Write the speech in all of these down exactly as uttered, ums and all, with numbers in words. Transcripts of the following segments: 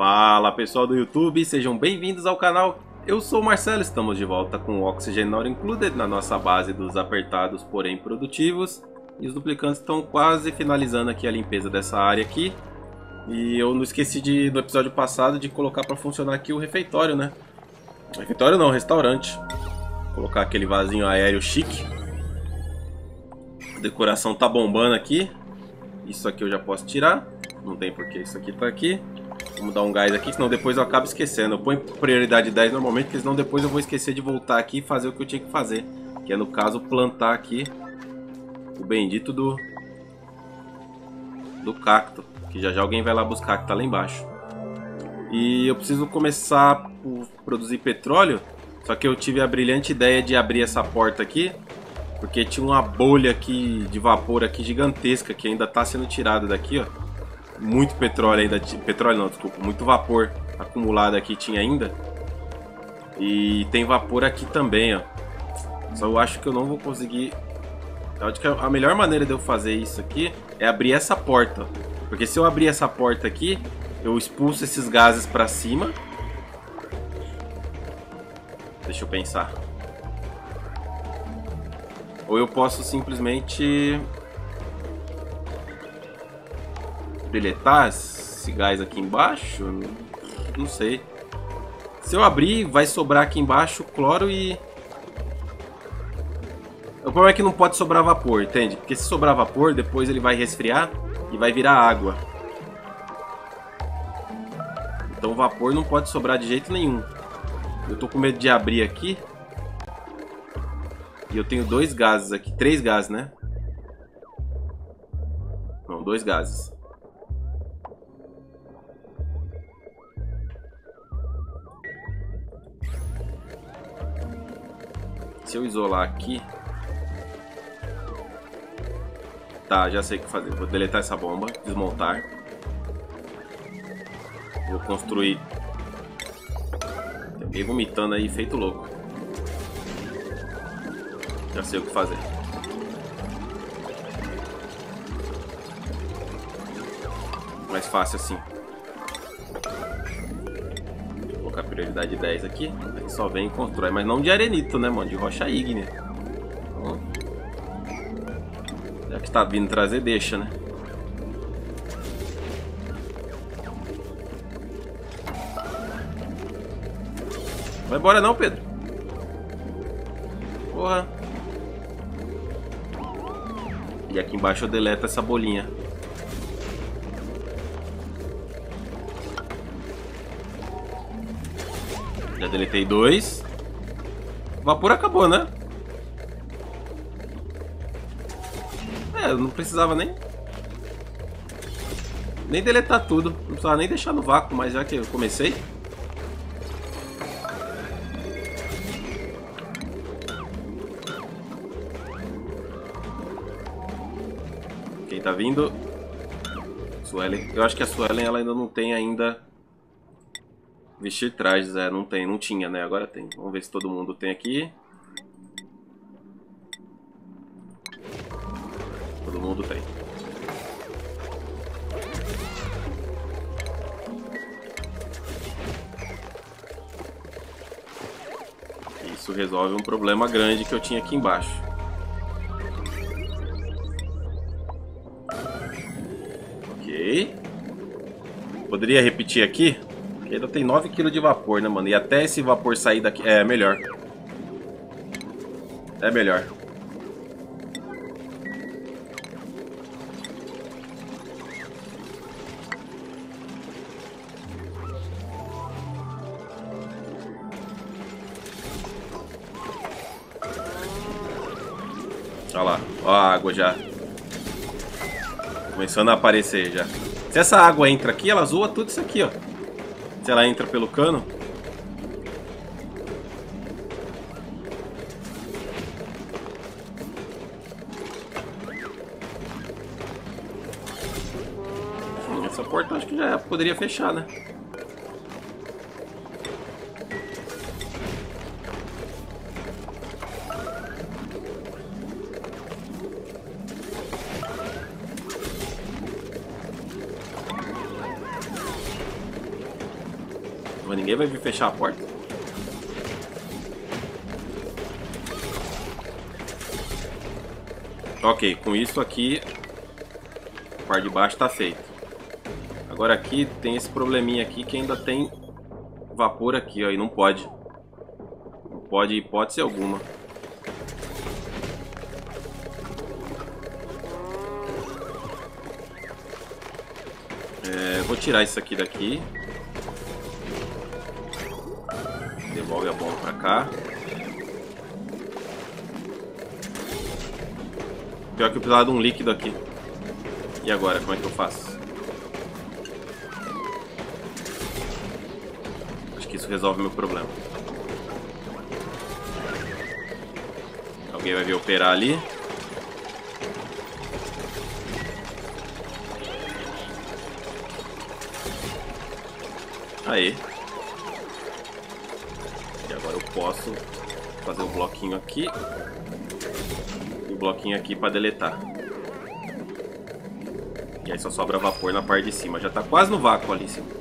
Fala pessoal do YouTube, sejam bem-vindos ao canal. Eu sou o Marcelo, estamos de volta com o Oxygen Not Included na nossa base dos apertados, porém produtivos. E os duplicantes estão quase finalizando aqui a limpeza dessa área aqui. E eu não esqueci de, no episódio passado de colocar para funcionar aqui o refeitório, né? Refeitório não, restaurante. Vou colocar aquele vasinho aéreo chique. A decoração tá bombando aqui. Isso aqui eu já posso tirar. Não tem porque isso aqui tá aqui. Vamos dar um gás aqui, senão depois eu acabo esquecendo. Eu ponho prioridade dez normalmente, porque senão depois eu vou esquecer de voltar aqui e fazer o que eu tinha que fazer. Que é, no caso, plantar aqui o bendito do, do cacto. Que já já alguém vai lá buscar, que tá lá embaixo. E eu preciso começar a produzir petróleo. Só que eu tive a brilhante ideia de abrir essa porta aqui, porque tinha uma bolha aqui de vapor aqui gigantesca, que ainda tá sendo tirada daqui, ó. Muito petróleo ainda, petróleo não, desculpa, muito vapor acumulado aqui tinha ainda. E tem vapor aqui também, ó. Só eu acho que eu não vou conseguir. Eu acho que a melhor maneira de eu fazer isso aqui é abrir essa porta. Porque se eu abrir essa porta aqui, eu expulso esses gases pra cima. Deixa eu pensar. Ou eu posso simplesmente deletar esse gás aqui embaixo? Não sei. Se eu abrir, vai sobrar aqui embaixo cloro e... O problema é que não pode sobrar vapor, entende? Porque se sobrar vapor, depois ele vai resfriar e vai virar água. Então o vapor não pode sobrar de jeito nenhum. Eu tô com medo de abrir aqui. E eu tenho dois gases aqui. Três gases, né? Não, dois gases. Se eu isolar aqui... Tá, já sei o que fazer. Vou deletar essa bomba, desmontar. Vou construir... Tem alguém vomitando aí, feito louco. Já sei o que fazer. Mais fácil assim. Vou colocar prioridade dez aqui. Aí só vem e constrói. Mas não de arenito, né, mano? De rocha ígnea. Então, já que tá vindo trazer, deixa, né? Vai embora não, Pedro. Porra. E aqui embaixo eu deleto essa bolinha. Já deletei dois. O vapor acabou, né? É, não precisava nem... Nem deletar tudo. Não precisava nem deixar no vácuo, mas já que eu comecei... Quem tá vindo? Suelen. Eu acho que a Suelen ela ainda não tem ainda... Vestir trajes, é, não tem, não tinha, né? Agora tem. Vamos ver se todo mundo tem aqui. Todo mundo tem. Isso resolve um problema grande que eu tinha aqui embaixo. Ok. Poderia repetir aqui? Porque ainda tem nove quilos de vapor, né, mano? E até esse vapor sair daqui... É, melhor. É melhor. Olha lá, ó a água já começando a aparecer já. Se essa água entra aqui, ela zoa tudo isso aqui, ó. Se ela entra pelo cano. Essa porta acho que já poderia fechar, né? Mas ninguém vai vir fechar a porta. Ok, com isso aqui a parte de baixo tá feito. Agora aqui tem esse probleminha aqui que ainda tem vapor aqui, ó, e não pode. Não pode hipótese alguma. É, vou tirar isso aqui daqui. Devolve a bomba pra cá. Pior que eu precisava de um líquido aqui. E agora, como é que eu faço? Acho que isso resolve meu problema. Alguém vai vir operar ali. Aí. E agora eu posso fazer um bloquinho aqui. E um bloquinho aqui para deletar. E aí só sobra vapor na parte de cima. Já tá quase no vácuo ali em cima.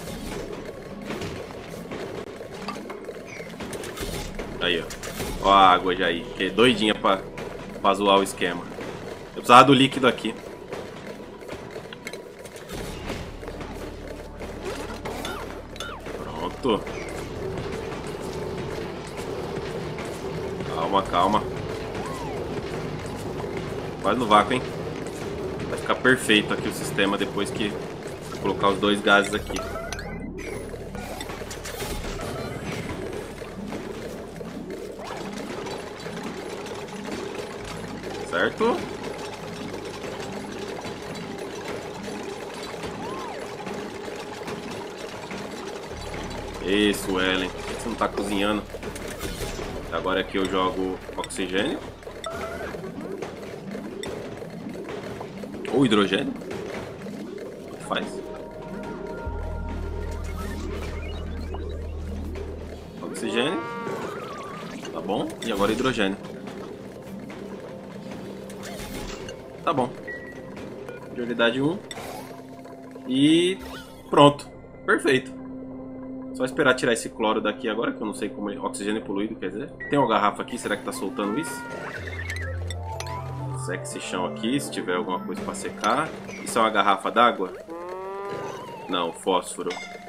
Aí, ó. Ó a água já aí. Que é doidinha pra, pra zoar o esquema. Eu precisava do líquido aqui. Pronto. Calma, calma. Quase no vácuo, hein? Vai ficar perfeito aqui o sistema depois que colocar os dois gases aqui. Certo? Isso, Ellen. Por que você não tá cozinhando? Agora aqui eu jogo oxigênio. Ou hidrogênio. O que faz? Oxigênio. Tá bom. E agora hidrogênio. Tá bom. Prioridade um. E pronto. Perfeito. Só esperar tirar esse cloro daqui agora, que eu não sei como ele... Oxigênio poluído, quer dizer. Tem uma garrafa aqui, será que tá soltando isso? Seca esse chão aqui, se tiver alguma coisa pra secar. Isso é uma garrafa d'água? Não, fósforo.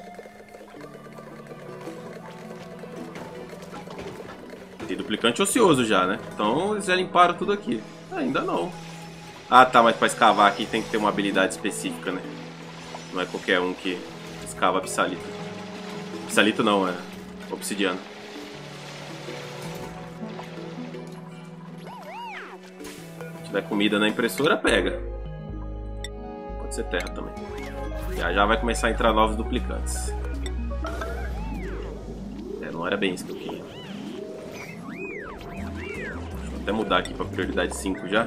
Tem duplicante ocioso já, né? Então eles já limparam tudo aqui. Ainda não. Ah, tá, mas pra escavar aqui tem que ter uma habilidade específica, né? Não é qualquer um que escava psalito. Psalito não, é obsidiano. Se tiver comida na impressora, pega. Pode ser terra também. Já já vai começar a entrar novos duplicantes. É, não era bem isso que eu queria. Deixa eu até mudar aqui pra prioridade cinco já.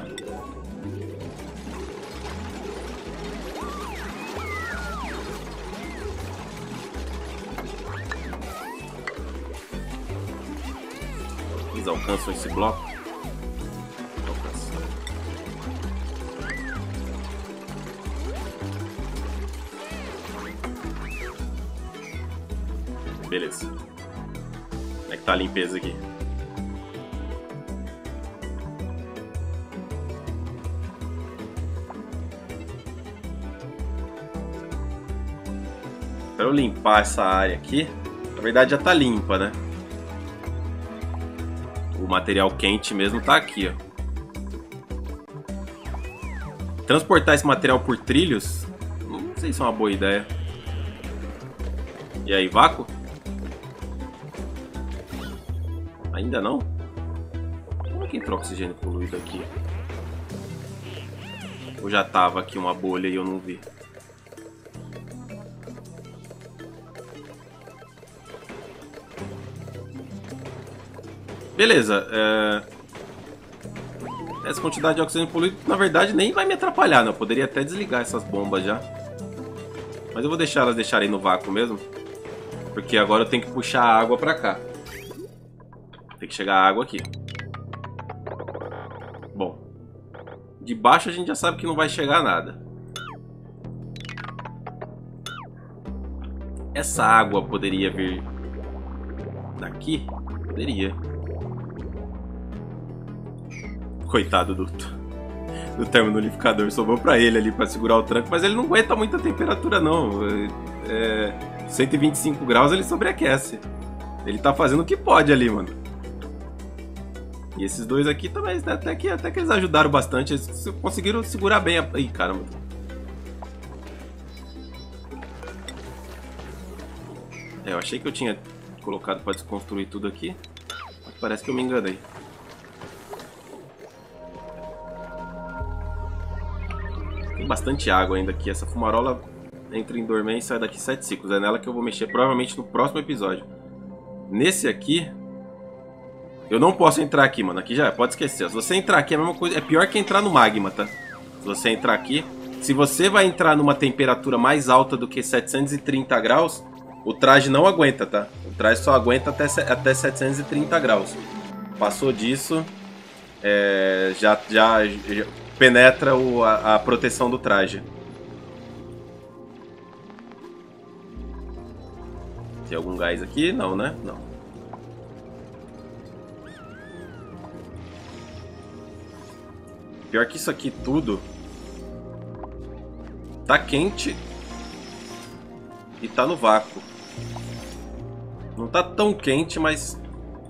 Eles alcançam esse bloco? Alcançam. Beleza. Como é que tá a limpeza aqui? Para eu limpar essa área aqui, na verdade já tá limpa, né? O material quente mesmo tá aqui, ó. Transportar esse material por trilhos, não sei se é uma boa ideia. E aí, vácuo? Ainda não? Como é que entrou oxigênio poluído aqui? Ou já tava aqui uma bolha e eu não vi? Beleza, é... essa quantidade de oxigênio poluído, na verdade, nem vai me atrapalhar, né? Eu poderia até desligar essas bombas já. Mas eu vou deixar elas deixarem no vácuo mesmo. Porque agora eu tenho que puxar a água pra cá. Tem que chegar a água aqui. Bom, de baixo a gente já sabe que não vai chegar nada. Essa água poderia vir daqui? Poderia. Coitado do, do termonulificador. Sobrou pra ele ali pra segurar o tranco. Mas ele não aguenta muita temperatura não. É, cento e vinte e cinco graus ele sobreaquece. Ele tá fazendo o que pode ali, mano. E esses dois aqui também, até que, até que eles ajudaram bastante. Eles conseguiram segurar bem a... Ih, caramba. É, eu achei que eu tinha colocado pra desconstruir tudo aqui. Mas parece que eu me enganei. Tem bastante água ainda aqui. Essa fumarola entra em dormência e sai daqui sete ciclos. É nela que eu vou mexer provavelmente no próximo episódio. Nesse aqui... Eu não posso entrar aqui, mano. Aqui já é, pode esquecer. Se você entrar aqui é a mesma coisa. É pior que entrar no magma, tá? Se você entrar aqui... Se você vai entrar numa temperatura mais alta do que setecentos e trinta graus... O traje não aguenta, tá? O traje só aguenta até, até setecentos e trinta graus. Passou disso, é, já, já, já penetra o, a, a proteção do traje. Tem algum gás aqui? Não, né? Não. Pior que isso aqui tudo tá quente e tá no vácuo. Não tá tão quente, mas...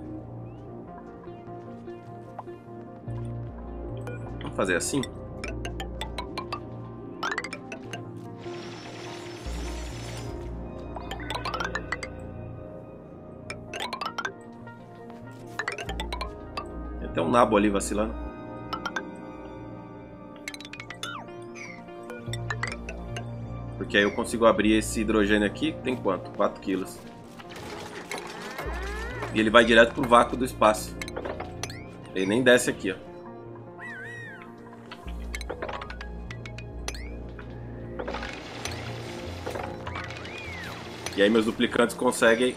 Vamos fazer assim? Tem até um nabo ali vacilando. Porque aí eu consigo abrir esse hidrogênio aqui. Tem quanto? quatro quilos. E ele vai direto pro vácuo do espaço. Ele nem desce aqui, ó. E aí meus duplicantes conseguem...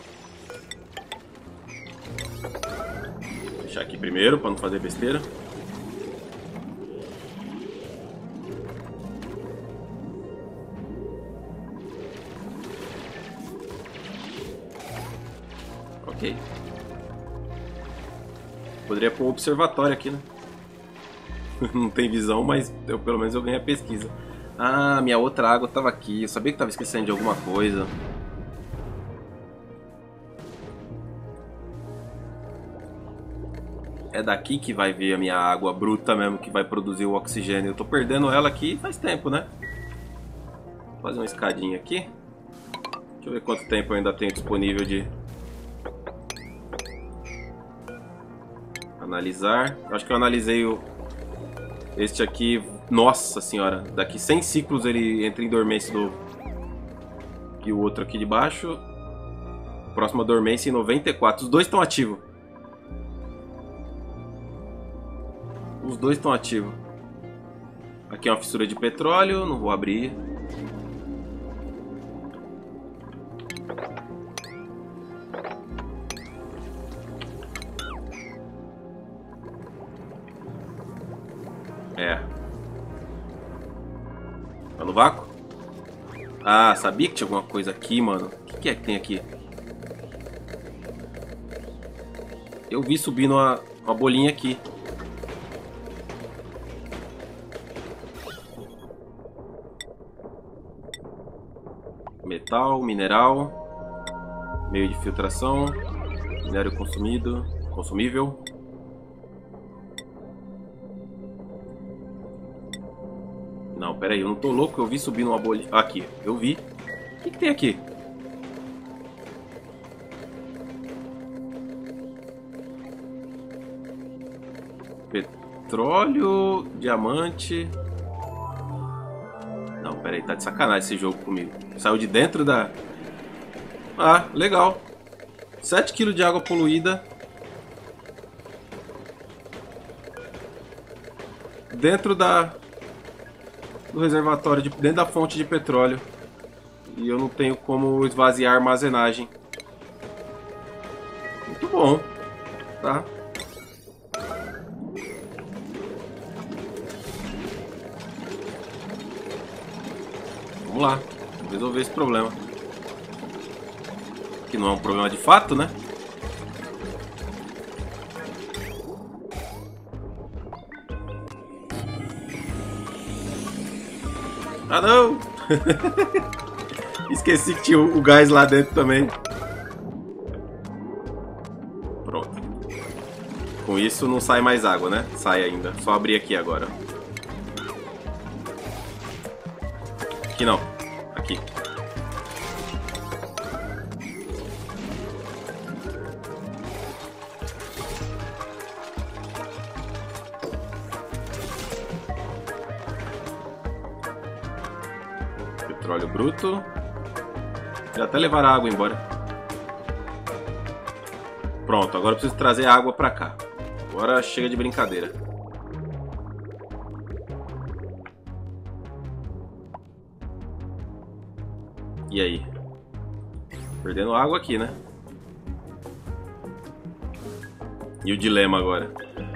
Deixar aqui primeiro, para não fazer besteira. Ok. Poderia pôr um observatório aqui, né? Não tem visão, mas eu, pelo menos eu ganhei a pesquisa. Ah, minha outra água estava aqui. Eu sabia que estava esquecendo de alguma coisa. É daqui que vai vir a minha água bruta mesmo, que vai produzir o oxigênio. Eu tô perdendo ela aqui faz tempo, né? Vou fazer uma escadinha aqui. Deixa eu ver quanto tempo eu ainda tenho disponível de... Analisar. Acho que eu analisei o... Este aqui... Nossa senhora! Daqui cem ciclos ele entra em dormência do... E o outro aqui de baixo. Próxima dormência em noventa e quatro. Os dois estão ativos. Os dois estão ativos. Aqui é uma fissura de petróleo. Não vou abrir. É. Tá no vácuo? Ah, sabia que tinha alguma coisa aqui, mano. O que, que é que tem aqui? Eu vi subindo uma, uma bolinha aqui. Metal, mineral, meio de filtração, minério consumido, consumível. Não, pera aí, eu não tô louco, eu vi subindo uma bolha. Aqui, eu vi. O que, que tem aqui? Petróleo, diamante. Não, pera aí, tá de sacanagem esse jogo comigo. Saiu de dentro da... Ah, legal. sete quilos de água poluída. Dentro da... do reservatório, de... dentro da fonte de petróleo. E eu não tenho como esvaziar a armazenagem. Muito bom. Tá? Vamos lá, vamos resolver esse problema. que não é um problema de fato, né? Ah, não! Esqueci que tinha o gás lá dentro também. Pronto. Com isso não sai mais água, né? Sai ainda. Só abrir aqui agora. Aqui não. Aqui. Petróleo bruto. Já até levar a água embora. Pronto, agora eu preciso trazer a água pra cá. Agora chega de brincadeira. E aí? Perdendo água aqui, né? E o dilema agora?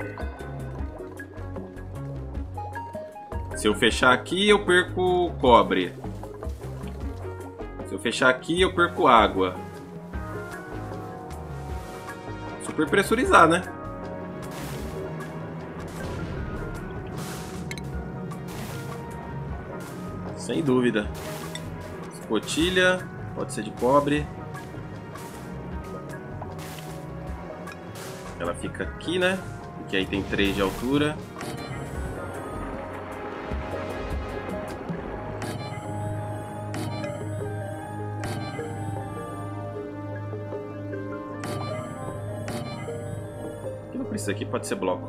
Se eu fechar aqui, eu perco cobre. Se eu fechar aqui, eu perco água. Super pressurizar, né? Sem dúvida. Escotilha, pode ser de cobre. Ela fica aqui, né? Porque aí tem três de altura. Isso aqui pode ser bloco.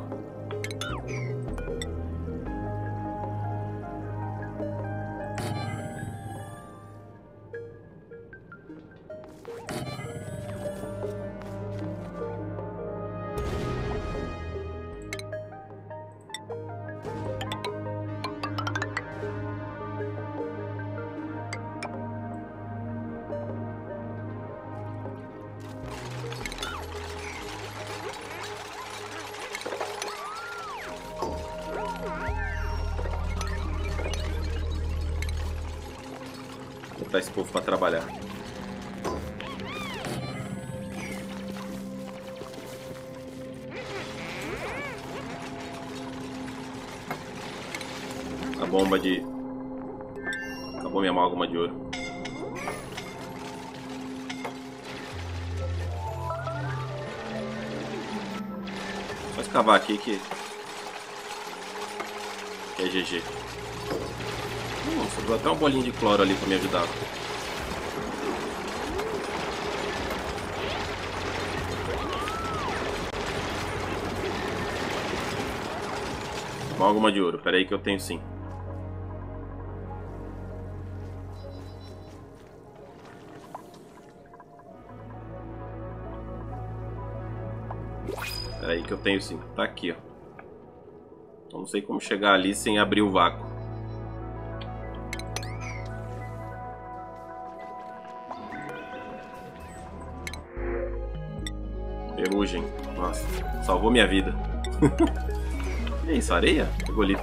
Botar esse povo para trabalhar. A bomba de... Acabou minha amálgama de ouro. Só escavar aqui que... que é G G. Hum, sobrou até um bolinho de cloro ali para me ajudar. Amálgama de ouro, pera aí que eu tenho sim. Pera aí que eu tenho sim, tá aqui, ó. Eu não sei como chegar ali sem abrir o vácuo. Ferrugem. Nossa, salvou minha vida. Que isso, areia? Egolito.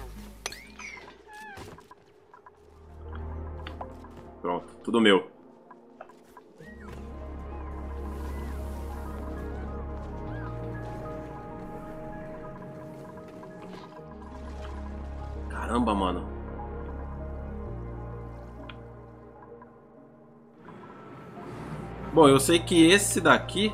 Pronto, tudo meu. Caramba, mano. Bom, eu sei que esse daqui...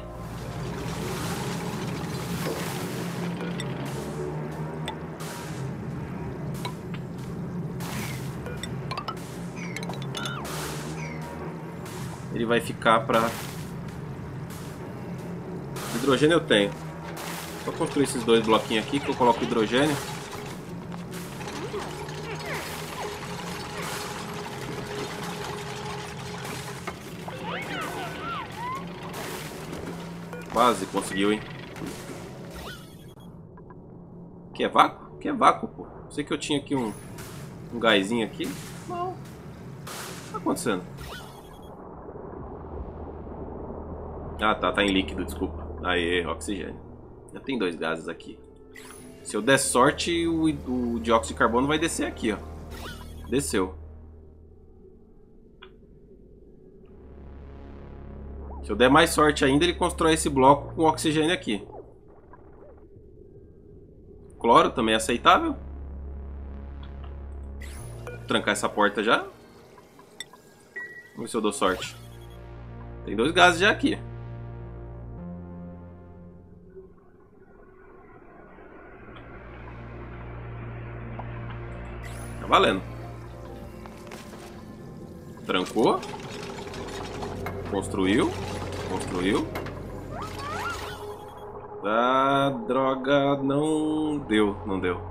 ele vai ficar para... Hidrogênio eu tenho. Só construir esses dois bloquinhos aqui que eu coloco hidrogênio. Quase conseguiu, hein? Que é vácuo? Que é vácuo, pô. Sei que eu tinha aqui um, um gásinho aqui. Não. O que tá acontecendo? Ah, tá. Tá em líquido, desculpa. Aê, oxigênio. Já tem dois gases aqui. Se eu der sorte, o, o dióxido de carbono vai descer aqui, ó. Desceu. Se eu der mais sorte ainda, ele constrói esse bloco com oxigênio aqui. Cloro também é aceitável. Vou trancar essa porta já. Vamos ver se eu dou sorte. Tem dois gases já aqui. Tá valendo. Trancou. Construiu. Construiu. Ah, droga. Não deu. Não deu.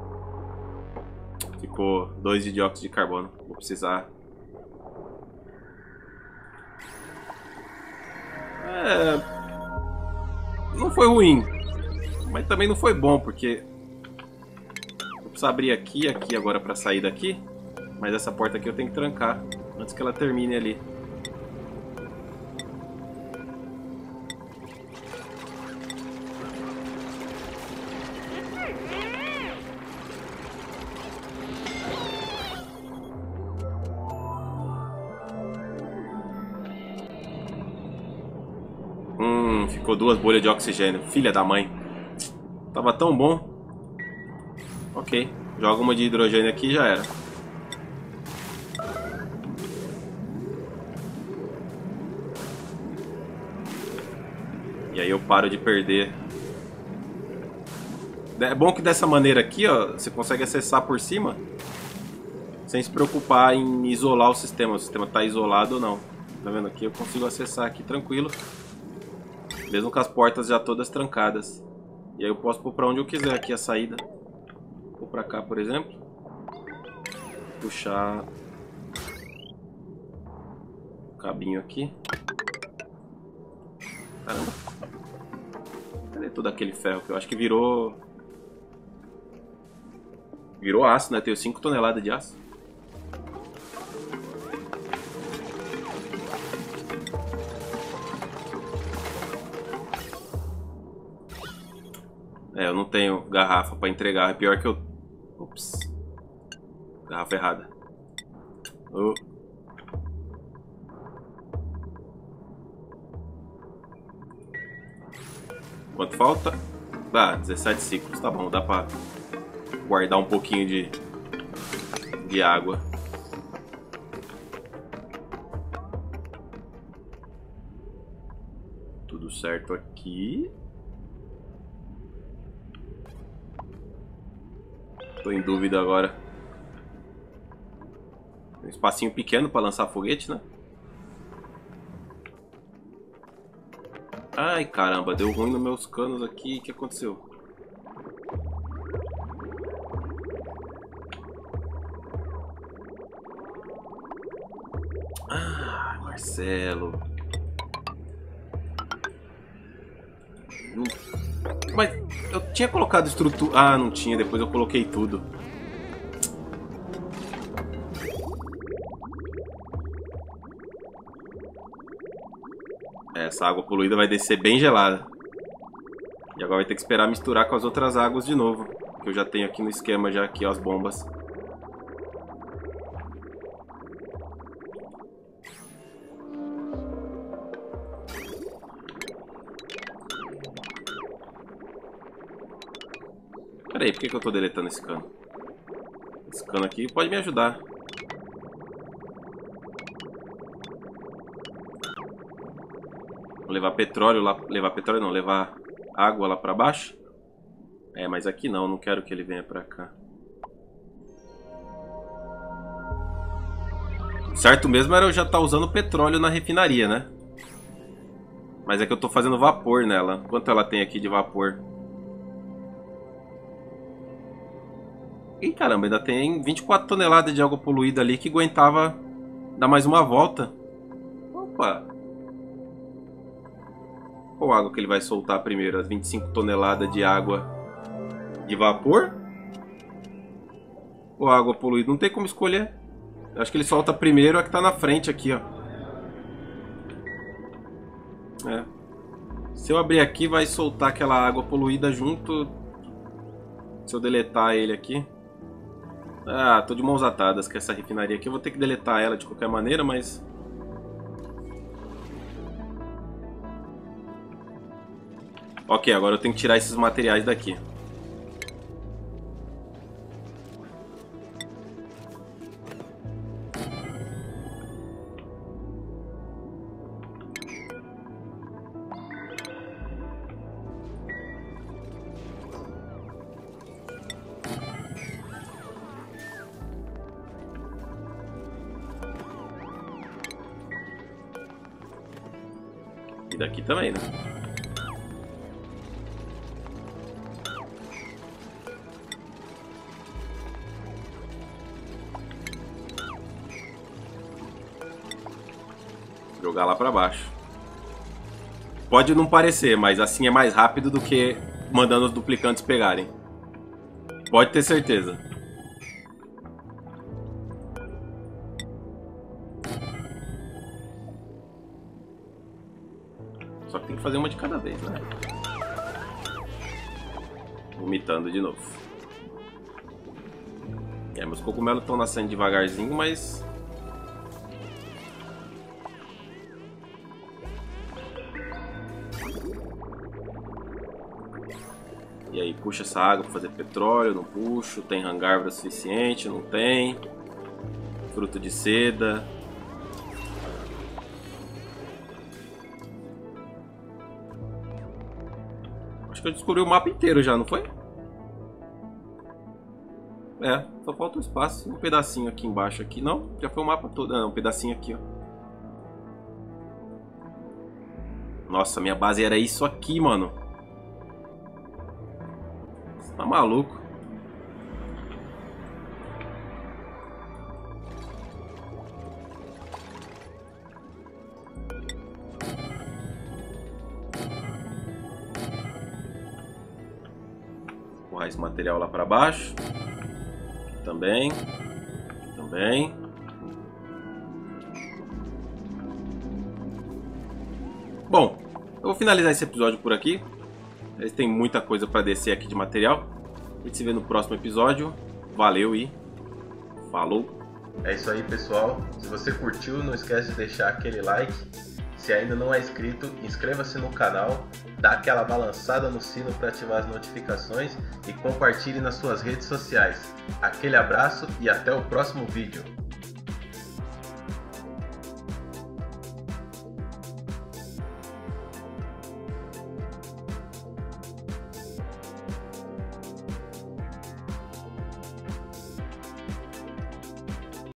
Ficou dois de dióxido de carbono. Vou precisar. É... Não foi ruim. Mas também não foi bom, porque... Eu preciso abrir aqui e aqui agora pra sair daqui. Mas essa porta aqui eu tenho que trancar antes que ela termine ali. Hum, ficou duas bolhas de oxigênio. Filha da mãe. Tava tão bom. Ok, joga uma de hidrogênio aqui e já era. E aí eu paro de perder. É bom que dessa maneira aqui, ó, você consegue acessar por cima sem se preocupar em isolar o sistema. O sistema está isolado ou não. Tá vendo aqui? Eu consigo acessar aqui tranquilo. Mesmo com as portas já todas trancadas. E aí eu posso pôr pra onde eu quiser aqui a saída. Vou pra cá, por exemplo. Puxar o cabinho aqui. Caramba. Cadê todo aquele ferro que eu acho que virou... Virou aço, né? Tenho cinco toneladas de aço. É, eu não tenho garrafa pra entregar. É pior que eu... Ops. Garrafa errada. Oh. Quanto falta? Ah, dezessete ciclos. Tá bom, dá pra guardar um pouquinho de, de água. Tudo certo aqui. Tô em dúvida agora. Um espacinho pequeno para lançar foguete, né? Ai, caramba, deu ruim nos meus canos aqui. O que aconteceu? Ah, Marcelo. Mas eu tinha colocado estrutura... Ah, não tinha. Depois eu coloquei tudo. Essa água poluída vai descer bem gelada. E agora vai ter que esperar misturar com as outras águas de novo. Que eu já tenho aqui no esquema já aqui, ó, as bombas. Pera aí, por que que eu tô deletando esse cano? Esse cano aqui pode me ajudar. Vou levar petróleo lá... Levar petróleo não, levar água lá pra baixo. É, mas aqui não, não quero que ele venha pra cá. Certo mesmo era eu já estar usando petróleo na refinaria, né? Mas é que eu tô fazendo vapor nela. Quanto ela tem aqui de vapor? Ih, caramba, ainda tem vinte e quatro toneladas de água poluída ali que aguentava dar mais uma volta. Opa! Qual água que ele vai soltar primeiro? As vinte e cinco toneladas de água de vapor? Ou água poluída? Não tem como escolher. Eu acho que ele solta primeiro a que tá na frente aqui, ó. É. Se eu abrir aqui, vai soltar aquela água poluída junto. Se eu deletar ele aqui. Ah, tô de mãos atadas com essa refinaria aqui. Eu vou ter que deletar ela de qualquer maneira, mas... Ok, agora eu tenho que tirar esses materiais daqui. E daqui também, né? Jogar lá pra baixo. Pode não parecer, mas assim é mais rápido do que mandando os duplicantes pegarem. Pode ter certeza. Só que tem que fazer uma de cada vez, né? Vomitando de novo. É, meus cogumelos estão nascendo devagarzinho, mas... E aí, puxa essa água para fazer petróleo, não puxo. Tem hangárvore suficiente, não tem. Fruto de seda. Acho que eu descobri o mapa inteiro já, não foi? É, só falta um espaço, um pedacinho aqui embaixo aqui. Não, já foi o mapa todo. Não, um pedacinho aqui, ó. Nossa, minha base era isso aqui, mano. Você tá maluco? Vou empurrar esse material lá pra baixo. Aqui também. Aqui também. Bom, eu vou finalizar esse episódio por aqui. Eles têm muita coisa para descer aqui de material. A gente se vê no próximo episódio. Valeu e falou! É isso aí, pessoal. Se você curtiu, não esquece de deixar aquele like. Se ainda não é inscrito, inscreva-se no canal, dá aquela balançada no sino para ativar as notificações e compartilhe nas suas redes sociais. Aquele abraço e até o próximo vídeo.